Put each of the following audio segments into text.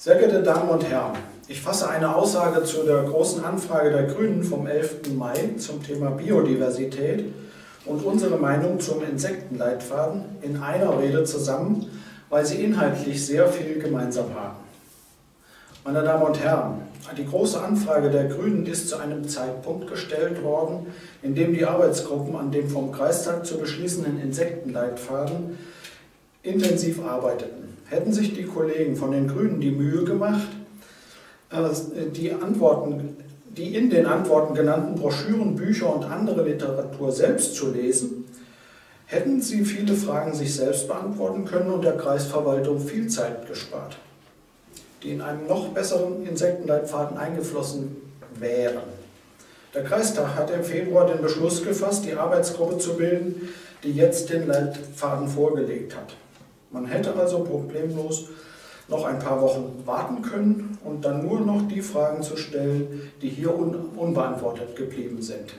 Sehr geehrte Damen und Herren, ich fasse eine Aussage zu der Großen Anfrage der Grünen vom 11. Mai zum Thema Biodiversität und unsere Meinung zum Insektenleitfaden in einer Rede zusammen, weil sie inhaltlich sehr viel gemeinsam haben. Meine Damen und Herren, die Große Anfrage der Grünen ist zu einem Zeitpunkt gestellt worden, in dem die Arbeitsgruppen an dem vom Kreistag zu beschließenden Insektenleitfaden intensiv arbeiteten. Hätten sich die Kollegen von den Grünen die Mühe gemacht, die in den Antworten genannten Broschüren, Bücher und andere Literatur selbst zu lesen, hätten sie viele Fragen sich selbst beantworten können und der Kreisverwaltung viel Zeit gespart, die in einen noch besseren Insektenleitfaden eingeflossen wären. Der Kreistag hat im Februar den Beschluss gefasst, die Arbeitsgruppe zu bilden, die jetzt den Leitfaden vorgelegt hat. Man hätte also problemlos noch ein paar Wochen warten können und dann nur noch die Fragen zu stellen, die hier unbeantwortet geblieben sind.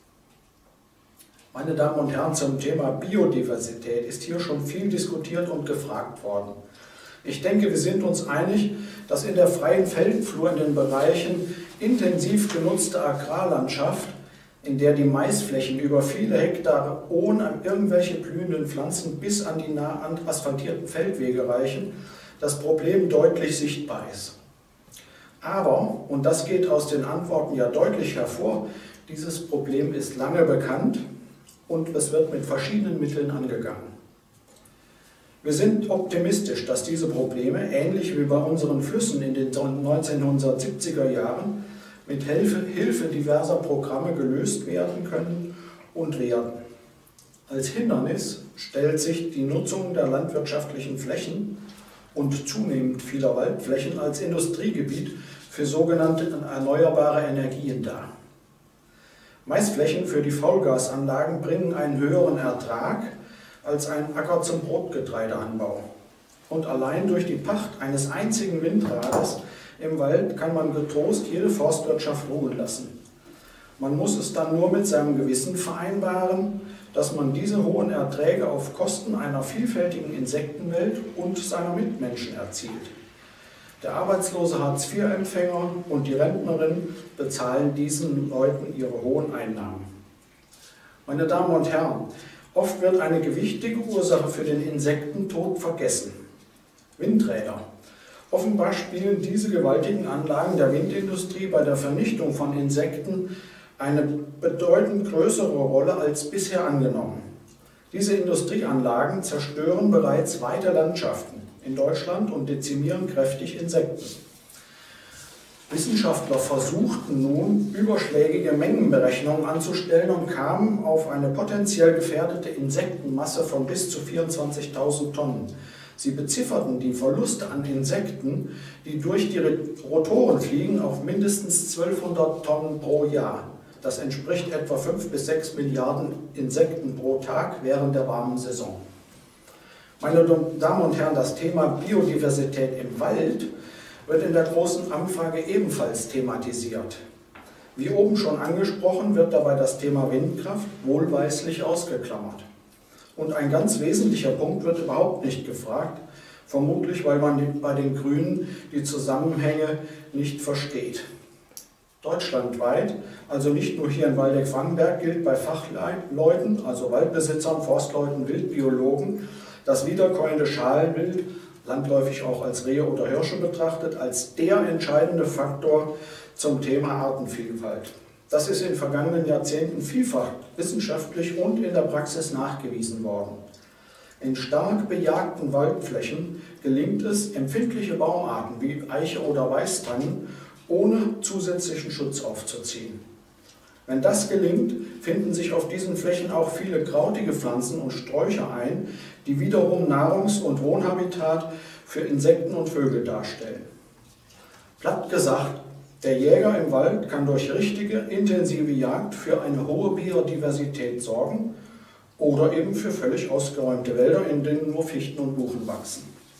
Meine Damen und Herren, zum Thema Biodiversität ist hier schon viel diskutiert und gefragt worden. Ich denke, wir sind uns einig, dass in der freien Feldflur in den Bereichen intensiv genutzte Agrarlandschaft, in der die Maisflächen über viele Hektare ohne irgendwelche blühenden Pflanzen bis an die nah asphaltierten Feldwege reichen, das Problem deutlich sichtbar ist. Aber, und das geht aus den Antworten ja deutlich hervor, dieses Problem ist lange bekannt und es wird mit verschiedenen Mitteln angegangen. Wir sind optimistisch, dass diese Probleme, ähnlich wie bei unseren Flüssen in den 1970er Jahren, mit Hilfe diverser Programme gelöst werden können und werden. Als Hindernis stellt sich die Nutzung der landwirtschaftlichen Flächen und zunehmend vieler Waldflächen als Industriegebiet für sogenannte erneuerbare Energien dar. Maisflächen für die Faulgasanlagen bringen einen höheren Ertrag als ein Acker zum Brotgetreideanbau. Und allein durch die Pacht eines einzigen Windrades im Wald kann man getrost jede Forstwirtschaft ruhen lassen. Man muss es dann nur mit seinem Gewissen vereinbaren, dass man diese hohen Erträge auf Kosten einer vielfältigen Insektenwelt und seiner Mitmenschen erzielt. Der arbeitslose Hartz-IV-Empfänger und die Rentnerin bezahlen diesen Leuten ihre hohen Einnahmen. Meine Damen und Herren, oft wird eine gewichtige Ursache für den Insektentod vergessen: Windräder. Offenbar spielen diese gewaltigen Anlagen der Windindustrie bei der Vernichtung von Insekten eine bedeutend größere Rolle als bisher angenommen. Diese Industrieanlagen zerstören bereits weite Landschaften in Deutschland und dezimieren kräftig Insekten. Wissenschaftler versuchten nun, überschlägige Mengenberechnungen anzustellen und kamen auf eine potenziell gefährdete Insektenmasse von bis zu 24.000 Tonnen. Sie bezifferten die Verluste an Insekten, die durch die Rotoren fliegen, auf mindestens 1200 Tonnen pro Jahr. Das entspricht etwa 5 bis 6 Milliarden Insekten pro Tag während der warmen Saison. Meine Damen und Herren, das Thema Biodiversität im Wald wird in der Großen Anfrage ebenfalls thematisiert. Wie oben schon angesprochen, wird dabei das Thema Windkraft wohlweislich ausgeklammert. Und ein ganz wesentlicher Punkt wird überhaupt nicht gefragt, vermutlich weil man bei den Grünen die Zusammenhänge nicht versteht. Deutschlandweit, also nicht nur hier in Waldeck-Frankenberg, gilt bei Fachleuten, also Waldbesitzern, Forstleuten, Wildbiologen, das wiederkäuende Schalenwild, landläufig auch als Rehe oder Hirsche betrachtet, als der entscheidende Faktor zum Thema Artenvielfalt. Das ist in den vergangenen Jahrzehnten vielfach wissenschaftlich und in der Praxis nachgewiesen worden. In stark bejagten Waldflächen gelingt es, empfindliche Baumarten wie Eiche oder Weißtannen ohne zusätzlichen Schutz aufzuziehen. Wenn das gelingt, finden sich auf diesen Flächen auch viele krautige Pflanzen und Sträucher ein, die wiederum Nahrungs- und Wohnhabitat für Insekten und Vögel darstellen. Platt gesagt, der Jäger im Wald kann durch richtige, intensive Jagd für eine hohe Biodiversität sorgen oder eben für völlig ausgeräumte Wälder, in denen nur Fichten und Buchen wachsen.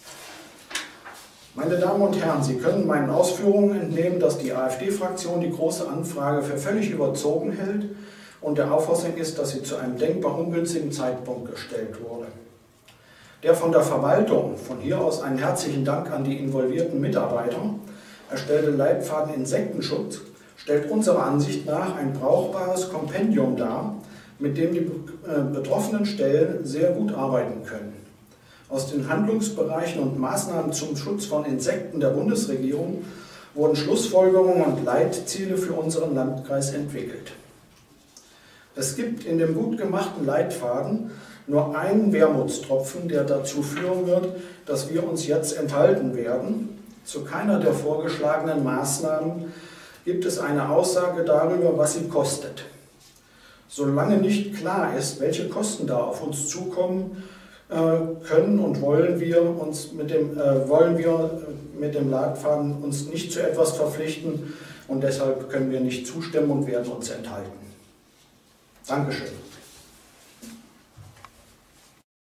Meine Damen und Herren, Sie können meinen Ausführungen entnehmen, dass die AfD-Fraktion die Große Anfrage für völlig überzogen hält und der Auffassung ist, dass sie zu einem denkbar ungünstigen Zeitpunkt gestellt wurde. Der von der Verwaltung, von hier aus einen herzlichen Dank an die involvierten Mitarbeiter, erstellte Leitfaden Insektenschutz stellt unserer Ansicht nach ein brauchbares Kompendium dar, mit dem die betroffenen Stellen sehr gut arbeiten können. Aus den Handlungsbereichen und Maßnahmen zum Schutz von Insekten der Bundesregierung wurden Schlussfolgerungen und Leitziele für unseren Landkreis entwickelt. Es gibt in dem gut gemachten Leitfaden nur einen Wermutstropfen, der dazu führen wird, dass wir uns jetzt enthalten werden. Zu keiner der vorgeschlagenen Maßnahmen gibt es eine Aussage darüber, was sie kostet. Solange nicht klar ist, welche Kosten da auf uns zukommen, können und wollen wir mit dem Leitfaden uns nicht zu etwas verpflichten und deshalb können wir nicht zustimmen und werden uns enthalten. Dankeschön.